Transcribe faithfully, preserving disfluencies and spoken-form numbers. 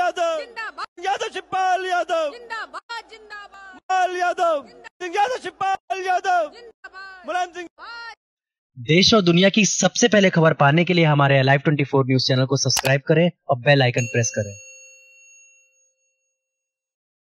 यादव जिंदाबाद यादव शिवपाल यादव जिंदाबाद जिंदाबाद पाल यादव सिंह यादव शिवपाल यादव जिंदाबाद मुलायम सिंह। देश और दुनिया की सबसे पहले खबर पाने के लिए हमारे live twenty four news channel को सब्सक्राइब करें और बेल आइकन प्रेस करें।